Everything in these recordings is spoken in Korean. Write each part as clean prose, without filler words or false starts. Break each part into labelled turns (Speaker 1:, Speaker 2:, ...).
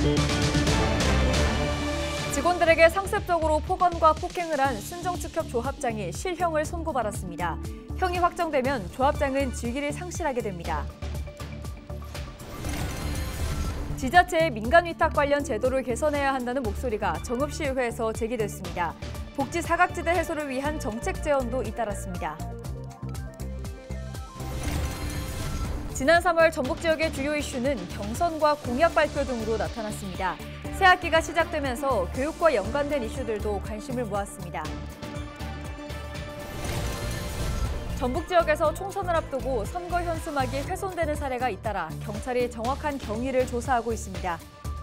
Speaker 1: 직원들에게 상습적으로 폭언과 폭행을 한 순정축협 조합장이 실형을 선고받았습니다. 형이 확정되면 조합장은 직위를 상실하게 됩니다. 지자체의 민간위탁 관련 제도를 개선해야 한다는 목소리가 정읍시의회에서 제기됐습니다. 복지 사각지대 해소를 위한 정책 제언도 잇따랐습니다. 지난 3월 전북 지역의 주요 이슈는 경선과 공약 발표 등으로 나타났습니다. 새 학기가 시작되면서 교육과 연관된 이슈들도 관심을 모았습니다. 전북 지역에서 총선을 앞두고 선거 현수막이 훼손되는 사례가 잇따라 경찰이 정확한 경위를 조사하고 있습니다.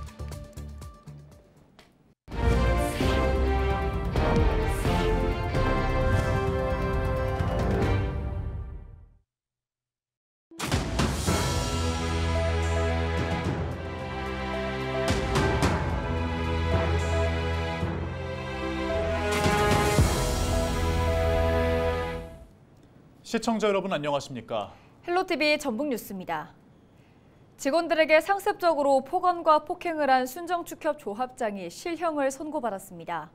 Speaker 2: 시청자 여러분 안녕하십니까?
Speaker 1: 헬로티비 전북 뉴스입니다. 직원들에게 상습적으로 폭언과 폭행을 한 순정축협 조합장이 실형을 선고받았습니다.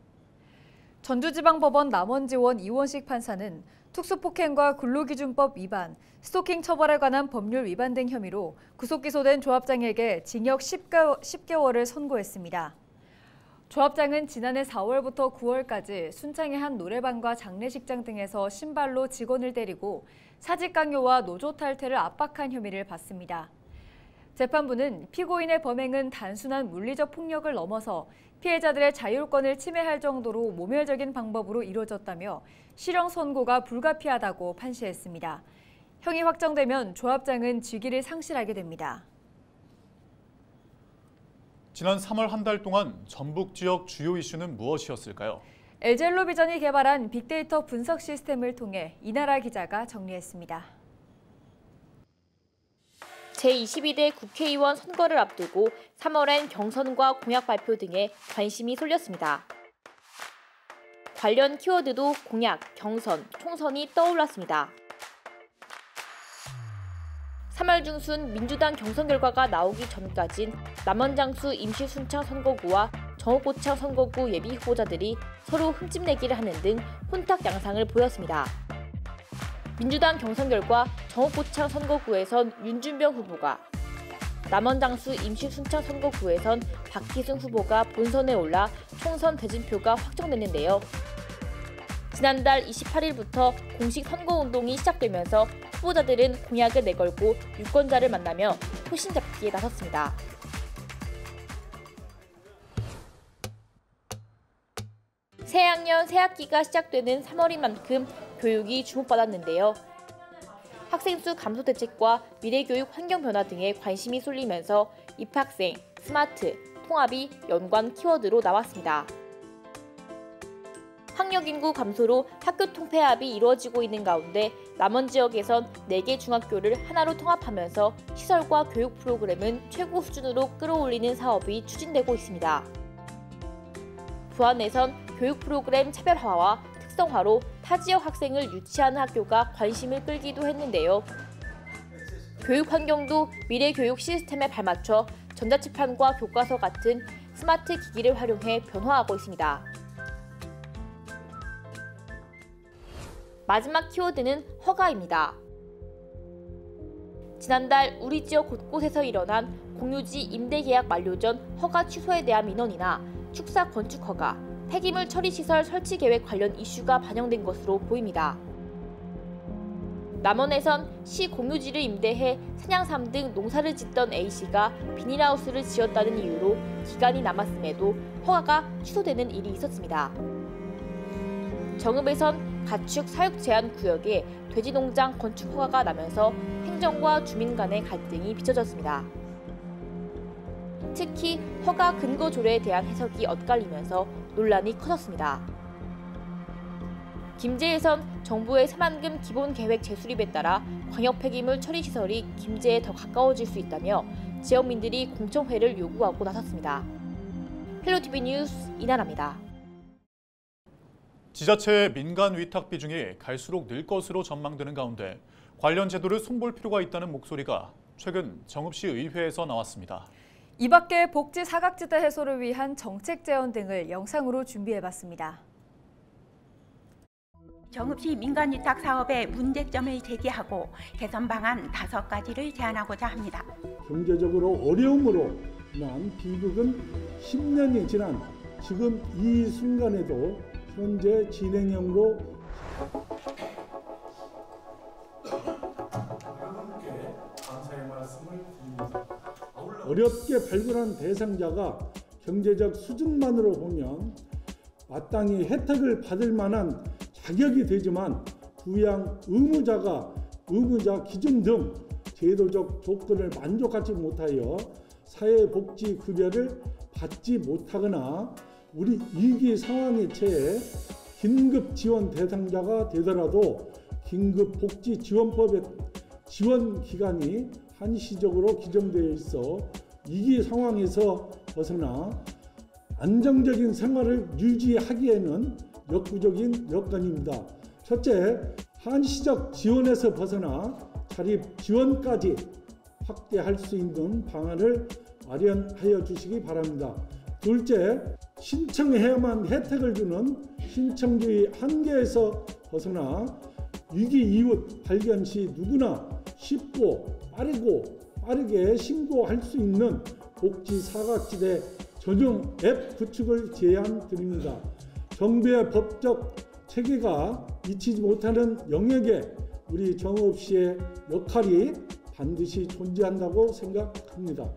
Speaker 1: 전주지방법원 남원지원 이원식 판사는 특수폭행과 근로기준법 위반, 스토킹 처벌에 관한 법률 위반 등 혐의로 구속 기소된 조합장에게 징역 10개월을 선고했습니다. 조합장은 지난해 4월부터 9월까지 순창의 한 노래방과 장례식장 등에서 신발로 직원을 때리고 사직 강요와 노조 탈퇴를 압박한 혐의를 받습니다. 재판부는 피고인의 범행은 단순한 물리적 폭력을 넘어서 피해자들의 자율권을 침해할 정도로 모멸적인 방법으로 이루어졌다며 실형 선고가 불가피하다고 판시했습니다. 형이 확정되면 조합장은 직위를 상실하게 됩니다.
Speaker 2: 지난 3월 한 달 동안 전북 지역 주요 이슈는 무엇이었을까요?
Speaker 1: LG엘로비전이 개발한 빅데이터 분석 시스템을 통해 이나라 기자가 정리했습니다.
Speaker 3: 제22대 국회의원 선거를 앞두고 3월엔 경선과 공약 발표 등에 관심이 쏠렸습니다. 관련 키워드도 공약, 경선, 총선이 떠올랐습니다. 3월 중순 민주당 경선 결과가 나오기 전까진 남원장수 임시순창 선거구와 정읍고창 선거구 예비 후보자들이 서로 흠집내기를 하는 등 혼탁 양상을 보였습니다. 민주당 경선 결과 정읍고창 선거구에선 윤준병 후보가, 남원장수 임시순창 선거구에선 박희승 후보가 본선에 올라 총선 대진표가 확정됐는데요. 지난달 28일부터 공식 선거운동이 시작되면서 후보자들은 공약을 내걸고 유권자를 만나며 표심 잡기에 나섰습니다. 새학년 새학기가 시작되는 3월인 만큼 교육이 주목받았는데요. 학생 수 감소 대책과 미래교육 환경 변화 등에 관심이 쏠리면서 입학생, 스마트, 통합이 연관 키워드로 나왔습니다. 학력 인구 감소로 학교 통폐합이 이루어지고 있는 가운데 남원 지역에선 4개 중학교를 하나로 통합하면서 시설과 교육 프로그램은 최고 수준으로 끌어올리는 사업이 추진되고 있습니다. 부안에선 교육 프로그램 차별화와 특성화로 타 지역 학생을 유치하는 학교가 관심을 끌기도 했는데요. 교육 환경도 미래 교육 시스템에 발맞춰 전자칠판과 교과서 같은 스마트 기기를 활용해 변화하고 있습니다. 마지막 키워드는 허가입니다. 지난달 우리 지역 곳곳에서 일어난 공유지 임대계약 만료 전 허가 취소에 대한 민원이나 축사 건축 허가, 폐기물 처리시설 설치 계획 관련 이슈가 반영된 것으로 보입니다. 남원에선 시 공유지를 임대해 산양삼 등 농사를 짓던 A씨가 비닐하우스를 지었다는 이유로 기간이 남았음에도 허가가 취소되는 일이 있었습니다. 정읍에선 가축 사육 제한 구역에 돼지농장 건축 허가가 나면서 행정과 주민 간의 갈등이 빚어졌습니다. 특히 허가 근거 조례에 대한 해석이 엇갈리면서 논란이 커졌습니다. 김제에선 정부의 새만금 기본계획 재수립에 따라 광역 폐기물 처리시설이 김제에 더 가까워질 수 있다며 지역민들이 공청회를 요구하고 나섰습니다. 헬로티비 뉴스 이나라입니다.
Speaker 2: 지자체의 민간 위탁 비중이 갈수록 늘 것으로 전망되는 가운데 관련 제도를 손볼 필요가 있다는 목소리가 최근 정읍시 의회에서 나왔습니다.
Speaker 1: 이 밖에 복지 사각지대 해소를 위한 정책 제안 등을 영상으로 준비해봤습니다.
Speaker 4: 정읍시 민간위탁 사업의 문제점을 제기하고 개선 방안 5가지를 제안하고자 합니다.
Speaker 5: 경제적으로 어려움으로 난 비극은 10년이 지난 지금 이 순간에도 현재 진행형으로 어렵게 발굴한 대상자가 경제적 수준만으로 보면 마땅히 혜택을 받을 만한 자격이 되지만 부양 의무자 기준 등 제도적 조건을 만족하지 못하여 사회복지급여를 받지 못하거나 우리 위기 상황에 처해 긴급 지원 대상자가 되더라도 긴급복지지원법의 지원 기간이 한시적으로 규정되어 있어 위기 상황에서 벗어나 안정적인 생활을 유지하기에는 역부족인 여건입니다. 첫째, 한시적 지원에서 벗어나 자립 지원까지 확대할 수 있는 방안을 마련하여 주시기 바랍니다. 둘째, 신청해야만 혜택을 주는 신청주의 한계에서 벗어나 위기 이웃 발견 시 누구나 쉽고 빠르게 신고할 수 있는 복지 사각지대 전용 앱 구축을 제안드립니다. 정부의 법적 체계가 미치지 못하는 영역에 우리 정읍시의 역할이 반드시 존재한다고 생각합니다.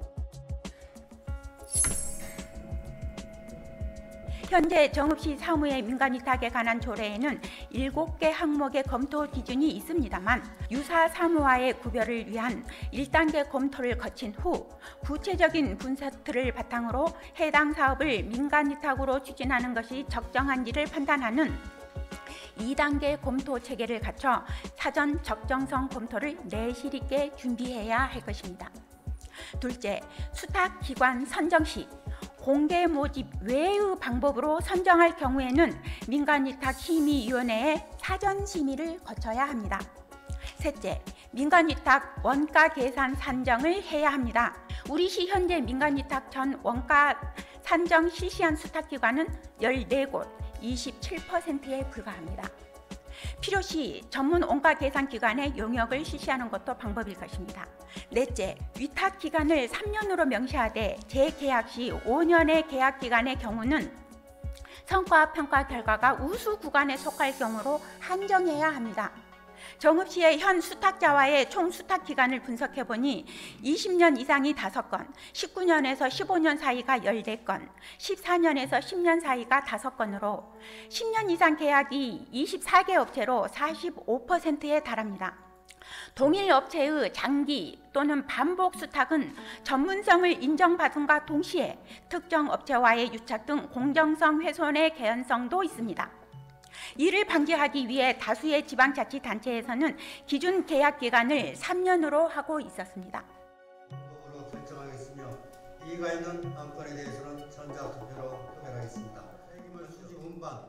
Speaker 4: 현재 정읍시 사무의 민간위탁에 관한 조례에는 7개 항목의 검토 기준이 있습니다만 유사 사무와의 구별을 위한 1단계 검토를 거친 후 구체적인 분석들을 바탕으로 해당 사업을 민간위탁으로 추진하는 것이 적정한지를 판단하는 2단계 검토 체계를 갖춰 사전 적정성 검토를 내실 있게 준비해야 할 것입니다. 둘째, 수탁기관 선정 시 공개 모집 외의 방법으로 선정할 경우에는 민간위탁심의위원회의 사전 심의를 거쳐야 합니다. 셋째, 민간위탁 원가 계산 산정을 해야 합니다. 우리 시 현재 민간위탁 전 원가 산정 실시한 수탁기관은 14곳, 27%에 불과합니다. 필요시 전문 원가 계산 기관의 용역을 실시하는 것도 방법일 것입니다. 넷째, 위탁 기간을 3년으로 명시하되 재계약 시 5년의 계약 기간의 경우는 성과 평가 결과가 우수 구간에 속할 경우로 한정해야 합니다. 정읍시의 현 수탁자와의 총 수탁 기간을 분석해보니 20년 이상이 5건, 19년에서 15년 사이가 14건, 14년에서 10년 사이가 5건으로 10년 이상 계약이 24개 업체로 45%에 달합니다. 동일 업체의 장기 또는 반복 수탁은 전문성을 인정받음과 동시에 특정 업체와의 유착 등 공정성 훼손의 개연성도 있습니다. 이를 방지하기 위해 다수의 지방자치단체에서는 기준 계약 기간을 3년으로 하고 있었습니다.
Speaker 6: 으로 결정하겠으며 이의가 있는 안건에 대해서는 전자투표로 표결하겠습니다. 책임을 수집 운반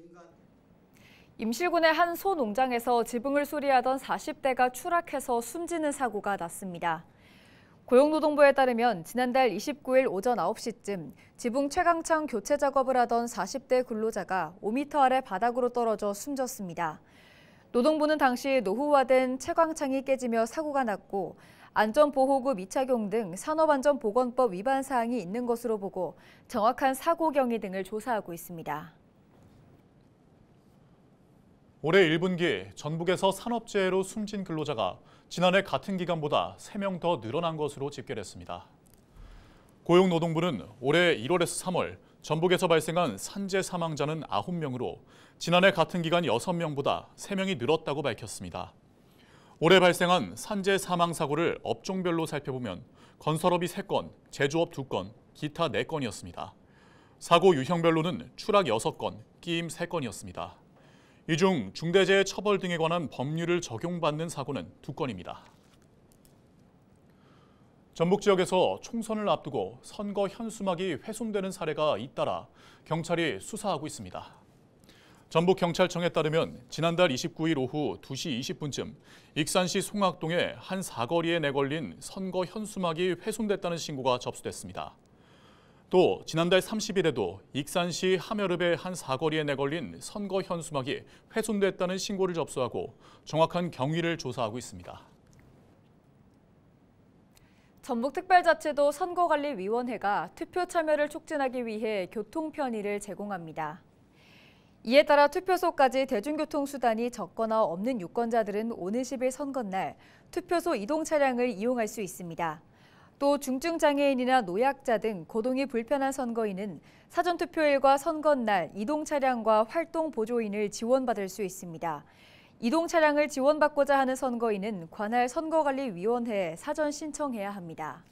Speaker 1: 임실군의 한 소농장에서 지붕을 수리하던 40대가 추락해서 숨지는 사고가 났습니다. 고용노동부에 따르면 지난달 29일 오전 9시쯤 지붕 채광창 교체 작업을 하던 40대 근로자가 5m 아래 바닥으로 떨어져 숨졌습니다. 노동부는 당시 노후화된 채광창이 깨지며 사고가 났고 안전보호구 미착용 등 산업안전보건법 위반 사항이 있는 것으로 보고 정확한 사고 경위 등을 조사하고 있습니다.
Speaker 2: 올해 1분기 전북에서 산업재해로 숨진 근로자가 지난해 같은 기간보다 3명 더 늘어난 것으로 집계됐습니다. 고용노동부는 올해 1월에서 3월 전북에서 발생한 산재 사망자는 9명으로 지난해 같은 기간 6명보다 3명이 늘었다고 밝혔습니다. 올해 발생한 산재 사망 사고를 업종별로 살펴보면 건설업이 3건, 제조업 2건, 기타 4건이었습니다. 사고 유형별로는 추락 6건, 끼임 3건이었습니다. 이 중 중대재해 처벌 등에 관한 법률을 적용받는 사고는 2건입니다. 전북 지역에서 총선을 앞두고 선거 현수막이 훼손되는 사례가 잇따라 경찰이 수사하고 있습니다. 전북경찰청에 따르면 지난달 29일 오후 2시 20분쯤 익산시 송악동의 한 사거리에 내걸린 선거 현수막이 훼손됐다는 신고가 접수됐습니다. 또 지난달 30일에도 익산시 함여릅의 한 사거리에 내걸린 선거 현수막이 훼손됐다는 신고를 접수하고 정확한 경위를 조사하고 있습니다.
Speaker 1: 전북특별자치도 선거관리위원회가 투표 참여를 촉진하기 위해 교통 편의를 제공합니다. 이에 따라 투표소까지 대중교통수단이 적거나 없는 유권자들은 오는 10일 선거날 투표소 이동 차량을 이용할 수 있습니다. 또 중증장애인이나 노약자 등 거동이 불편한 선거인은 사전투표일과 선거날 이동 차량과 활동 보조인을 지원받을 수 있습니다. 이동 차량을 지원받고자 하는 선거인은 관할 선거관리위원회에 사전 신청해야 합니다.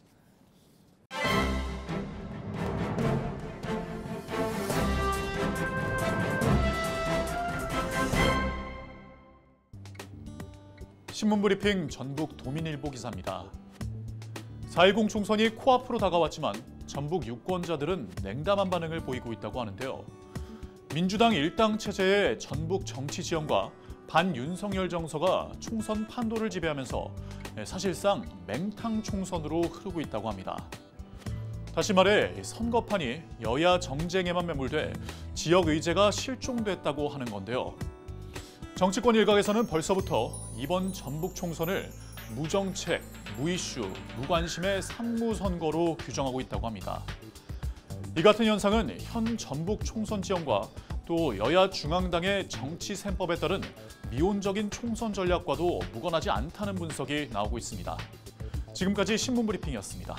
Speaker 2: 신문브리핑 전북 도민일보 기사입니다. 4.10 총선이 코앞으로 다가왔지만 전북 유권자들은 냉담한 반응을 보이고 있다고 하는데요. 민주당 일당 체제의 전북 정치 지형과 반윤석열 정서가 총선 판도를 지배하면서 사실상 맹탕 총선으로 흐르고 있다고 합니다. 다시 말해 선거판이 여야 정쟁에만 매몰돼 지역 의제가 실종됐다고 하는 건데요. 정치권 일각에서는 벌써부터 이번 전북 총선을 무정책, 무이슈, 무관심의 상무선거로 규정하고 있다고 합니다. 이 같은 현상은 현 전북 총선 지형과 또 여야 중앙당의 정치 셈법에 따른 미온적인 총선 전략과도 무관하지 않다는 분석이 나오고 있습니다. 지금까지 신문브리핑이었습니다.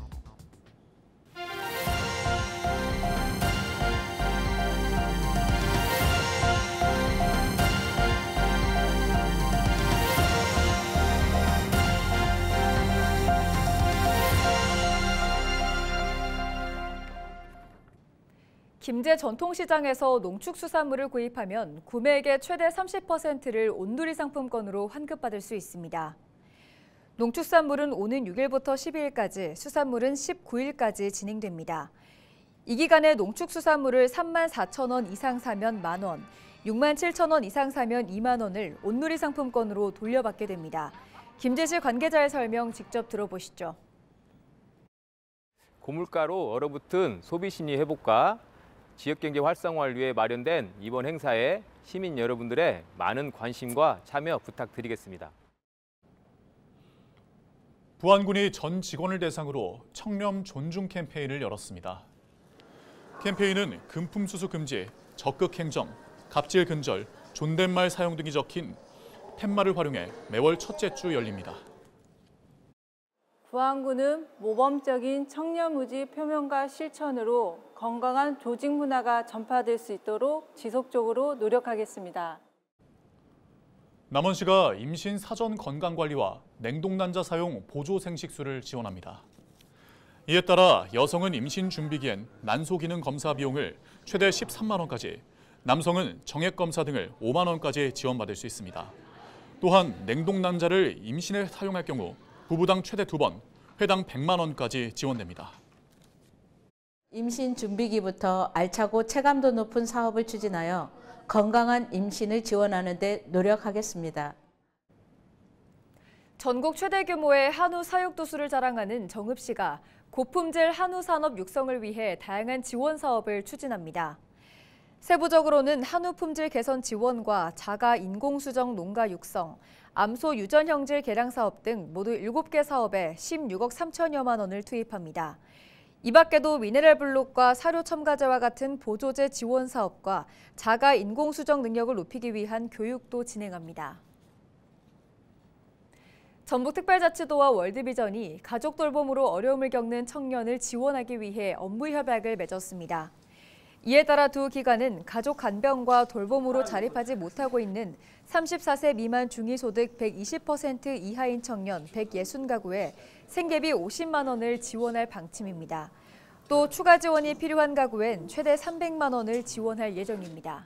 Speaker 1: 김제 전통시장에서 농축수산물을 구입하면 구매액의 최대 30%를 온누리 상품권으로 환급받을 수 있습니다. 농축산물은 오는 6일부터 12일까지, 수산물은 19일까지 진행됩니다. 이 기간에 농축수산물을 34,000원 이상 사면 만원, 67,000원 이상 사면 2만 원을 온누리 상품권으로 돌려받게 됩니다. 김제시 관계자의 설명 직접 들어보시죠.
Speaker 7: 고물가로 얼어붙은 소비 심리 회복과 지역경제 활성화를 위해 마련된 이번 행사에 시민 여러분들의 많은 관심과 참여 부탁드리겠습니다.
Speaker 2: 부안군이 전 직원을 대상으로 청렴 존중 캠페인을 열었습니다. 캠페인은 금품 수수 금지, 적극 행정, 갑질 근절, 존댓말 사용 등이 적힌 팻말을 활용해 매월 첫째 주 열립니다.
Speaker 8: 부안군은 모범적인 청렴의지 표명과 실천으로 건강한 조직 문화가 전파될 수 있도록 지속적으로 노력하겠습니다.
Speaker 2: 남원시가 임신 사전 건강관리와 냉동난자 사용 보조 생식수를 지원합니다. 이에 따라 여성은 임신 준비기엔 난소 기능 검사 비용을 최대 13만 원까지, 남성은 정액 검사 등을 5만 원까지 지원받을 수 있습니다. 또한 냉동난자를 임신에 사용할 경우 부부당 최대 2번, 회당 100만 원까지 지원됩니다.
Speaker 9: 임신 준비기부터 알차고 체감도 높은 사업을 추진하여 건강한 임신을 지원하는 데 노력하겠습니다.
Speaker 1: 전국 최대 규모의 한우 사육도수를 자랑하는 정읍시가 고품질 한우 산업 육성을 위해 다양한 지원 사업을 추진합니다. 세부적으로는 한우 품질 개선 지원과 자가 인공수정 농가 육성, 암소 유전 형질 개량 사업 등 모두 7개 사업에 16억 3천여만 원을 투입합니다. 이 밖에도 미네랄 블록과 사료 첨가제와 같은 보조제 지원 사업과 자가 인공수정 능력을 높이기 위한 교육도 진행합니다. 전북특별자치도와 월드비전이 가족 돌봄으로 어려움을 겪는 청년을 지원하기 위해 업무 협약을 맺었습니다. 이에 따라 두 기관은 가족 간병과 돌봄으로 자립하지 못하고 있는 34세 미만 중위소득 120% 이하인 청년 160가구에 생계비 50만 원을 지원할 방침입니다. 또 추가 지원이 필요한 가구엔 최대 300만 원을 지원할 예정입니다.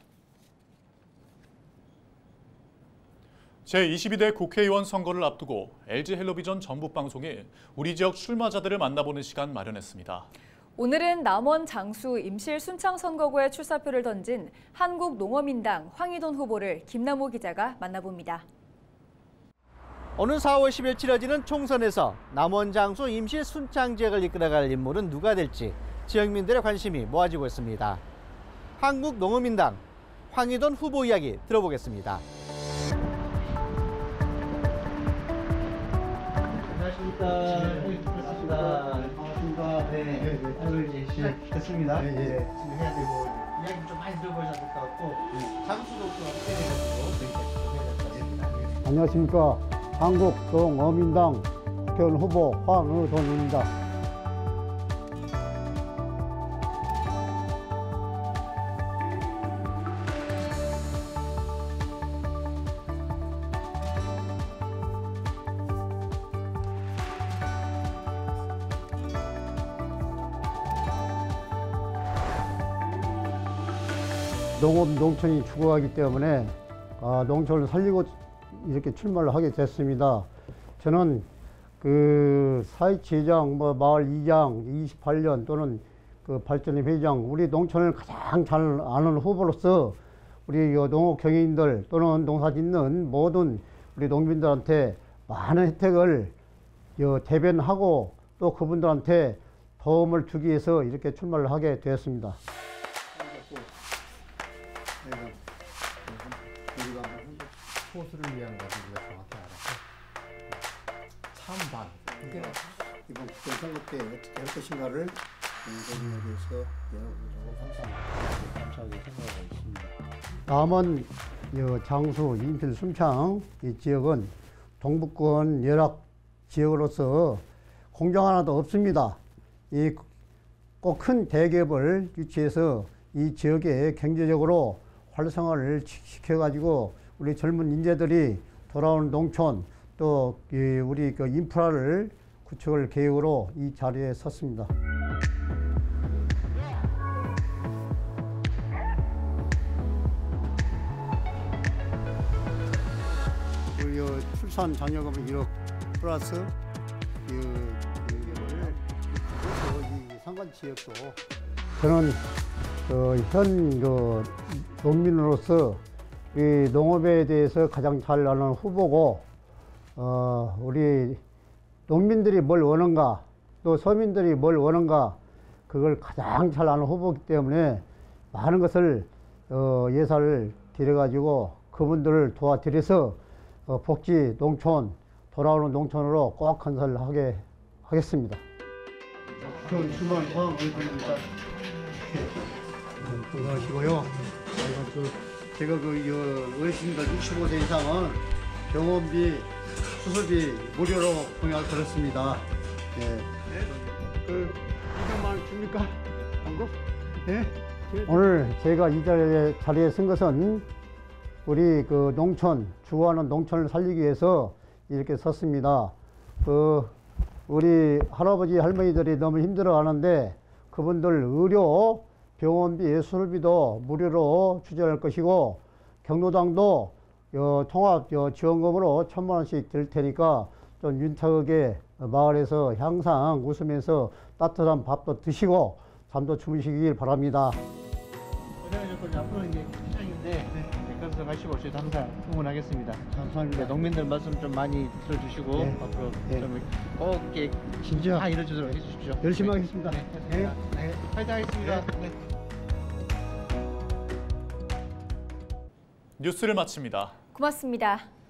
Speaker 2: 제22대 국회의원 선거를 앞두고 LG헬로비전 전북방송이 우리 지역 출마자들을 만나보는 시간 마련했습니다.
Speaker 1: 오늘은 남원 장수 임실 순창 선거구에 출사표를 던진 한국농어민당 황희돈 후보를 김남호 기자가 만나봅니다.
Speaker 10: 오는 4월 10일 치러지는 총선에서 남원 장수 임실 순창 지역을 이끌어갈 인물은 누가 될지 지역민들의 관심이 모아지고 있습니다. 한국농어민당 황희돈 후보 이야기 들어보겠습니다. 안녕하십니까. 반갑습니다. 네. 됐습니다. 네. 지금 해야 되고 이야기 좀 많이 들어보셔야 될 것 같고 장수도 좀 해가지고
Speaker 11: 안녕하십니까. 한국농어민당 국회의원 후보 황희돈입니다. 농업, 농촌이 죽어가기 때문에 농촌을 살리고 이렇게 출마를 하게 됐습니다. 저는 그 사회치회장, 마을 이장, 28년 또는 그 발전의 회장, 우리 농촌을 가장 잘 아는 후보로서 우리 농업 경영인들 또는 농사짓는 모든 우리 농민들한테 많은 혜택을 대변하고 또 그분들한테 도움을 주기 위해서 이렇게 출마를 하게 되었습니다.
Speaker 12: 호수를 위한 것을 우리가 정확히 알아서 찬반 이번 국정선거 때 어떻게 할 것인가를 농민에 대해서 항상 감사하게 생각하고 있습니다.
Speaker 11: 남원 장수 임실 순창 이 지역은 동북권 열악 지역으로서 공장 하나도 없습니다. 이 꼭 큰 대기업을 유치해서 이 지역에 경제적으로 활성화를 시켜가지고 우리 젊은 인재들이 돌아오는 농촌 또 우리 그 인프라를 구축할 계획으로 이 자리에 섰습니다. 우리 출산 자녀금을 1억 플러스 이 상관 지역도 저는 현 농민으로서 이 농업에 대해서 가장 잘 아는 후보고 우리 농민들이 뭘 원하는가 또 서민들이 뭘 원하는가 그걸 가장 잘 아는 후보이기 때문에 많은 것을 예산을 들여가지고 그분들을 도와드려서 복지 농촌 돌아오는 농촌으로 꼭 건설을 하게 하겠습니다. 전 수만 고맙습니다. 건강하시고요. 제가 어르신들 65세 이상은 병원비, 수술비 무료로 공약을 걸었습니다. 네. 그 200만 원 줍니까? 방금? 네? 오늘 제가 이 자리에 쓴 것은 우리 그 농촌, 주거하는 농촌을 살리기 위해서 이렇게 섰습니다. 우리 할아버지, 할머니들이 너무 힘들어 하는데 그분들 의료, 병원비, 수술비도 무료로 추진할 것이고 경로당도 통합 지원금으로 1,000만 원씩 드릴 테니까 좀 윤택하게 마을에서 항상 웃으면서 따뜻한 밥도 드시고 잠도 주무시길 바랍니다.
Speaker 10: 앞으로 이제 시장인데 건설하시고 저희도 항상 응원하겠습니다. 감사합니다. 농민들 말씀 좀 많이 들어주시고 앞으로 좀 꼭
Speaker 11: 진짜
Speaker 10: 다 이루어지도록 해주십시오.
Speaker 11: 열심히 하겠습니다.
Speaker 10: 네. 파이팅 하겠습니다.
Speaker 2: 뉴스를 마칩니다.
Speaker 1: 고맙습니다.